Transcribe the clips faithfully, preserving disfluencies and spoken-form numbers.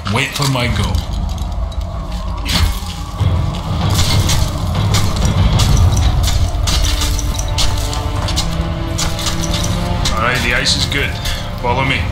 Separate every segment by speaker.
Speaker 1: Wait for my go. Alright, the ice is good. Follow me.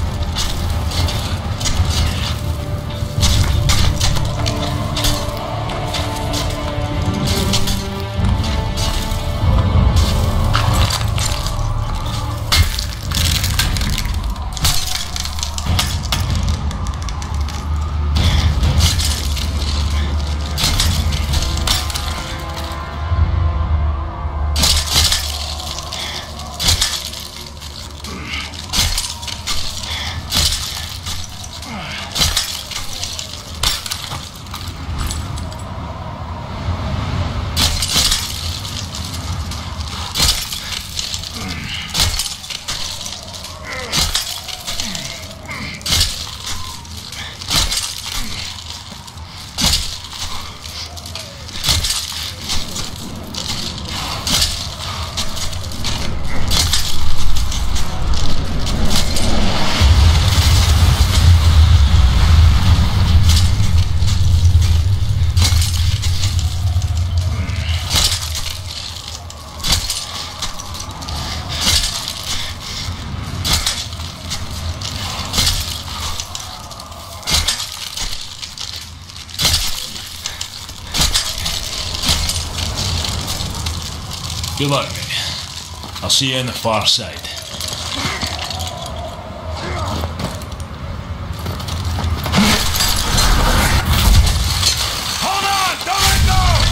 Speaker 1: Good luck, mate. I'll see you on the far side. Hold on! Don't let go!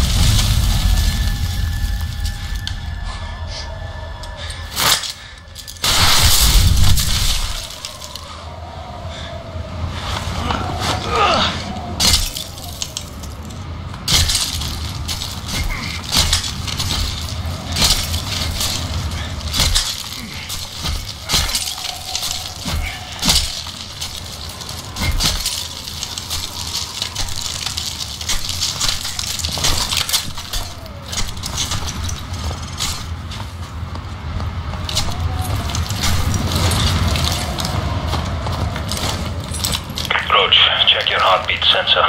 Speaker 2: Check your heartbeat sensor.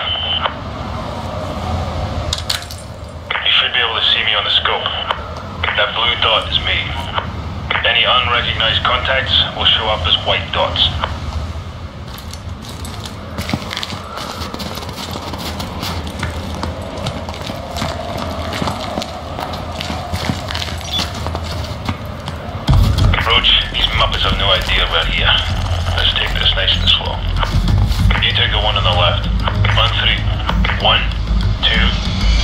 Speaker 2: You should be able to see me on the scope. That blue dot is me. Any unrecognized contacts will show up as white dots. Roach, these Muppets have no idea we're here. Let's take this nice and slow. You take the one on the left. On three. One, two.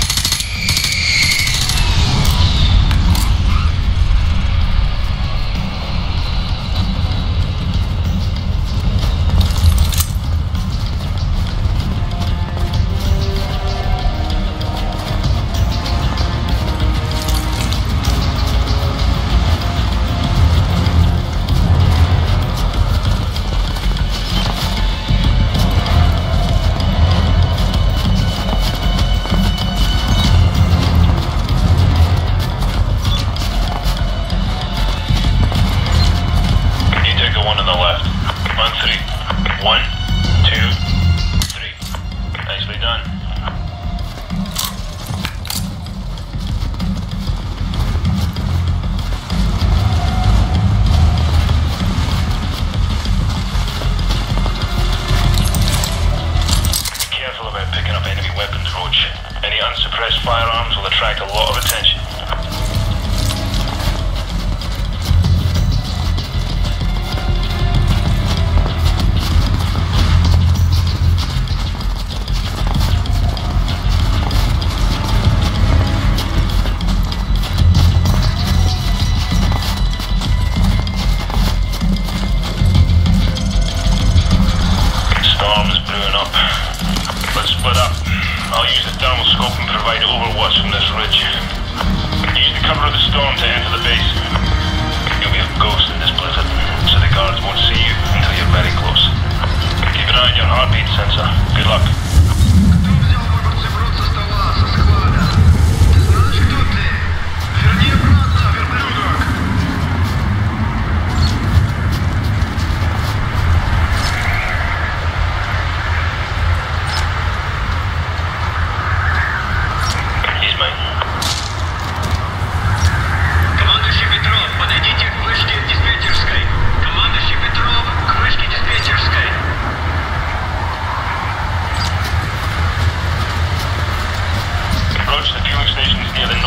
Speaker 2: One, two, three. Nicely done. Be careful about picking up enemy weapons, Roach. Any unsuppressed firearms will attract a lot of attention. I'll use the thermal scope and provide overwatch from this ridge. Use the cover of the storm to enter the base. You'll be a ghost in this blizzard, so the guards won't see you until you're very close. Keep an eye on your heartbeat sensor. Good luck.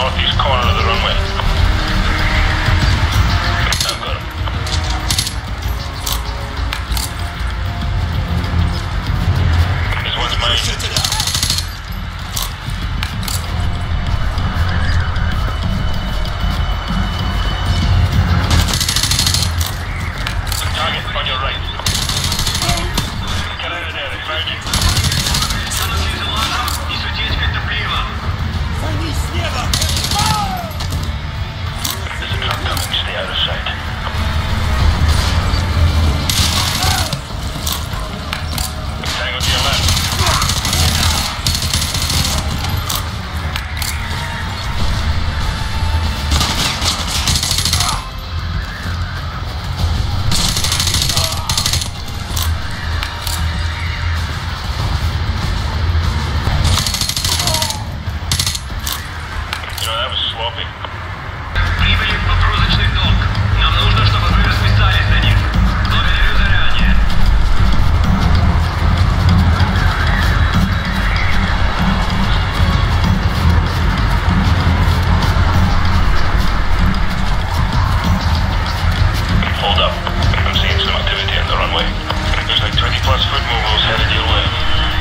Speaker 2: northeast corner of the runway. I've got him. This one's mine. Target on your right. Get out of there, they found you. There's a truck coming, stay out of sight. Tango to your left.
Speaker 3: Прибыли в погрузочный док. Нам нужно, чтобы вы расписались за них. Благодарю заранее.
Speaker 2: Hold up. I'm seeing some activity on the runway. There's like twenty plus foot mobiles headed your way.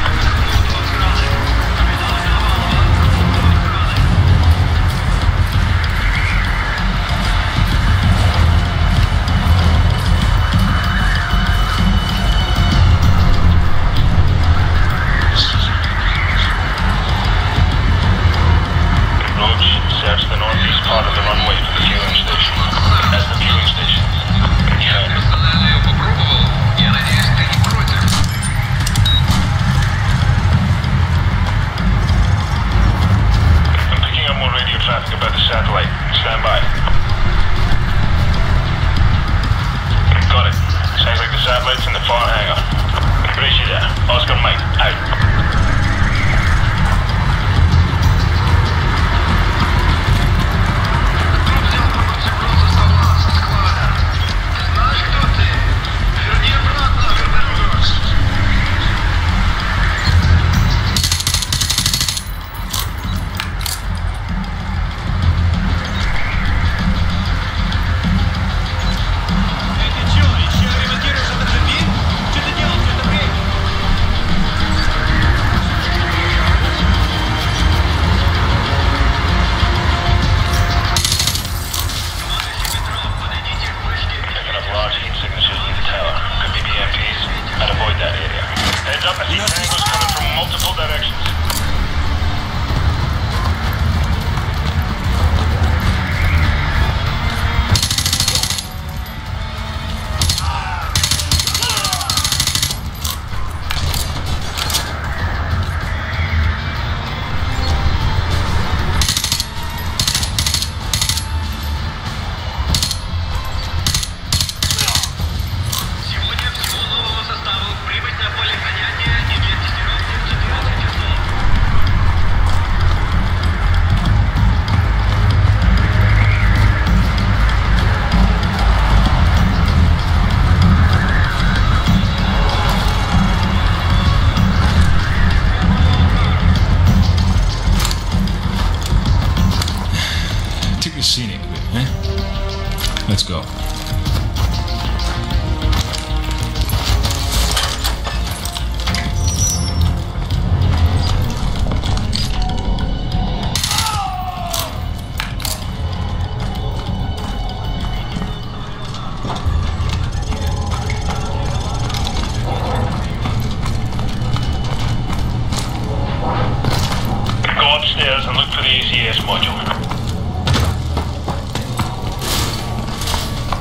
Speaker 2: Search the northeast part of the runway for the fueling station. That's the fueling station. You found it. I'm picking up more radio traffic about the satellite. Stand by. Got it. Sounds like the satellite's in the far hangar. Brace you there. Oscar Mike, out. Heads up, I see tangos coming from multiple directions.
Speaker 1: Scenic bit, eh? Let's go.
Speaker 2: Go upstairs and look for the A C S module.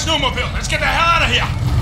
Speaker 1: snowmobile. Let's get the hell out of here.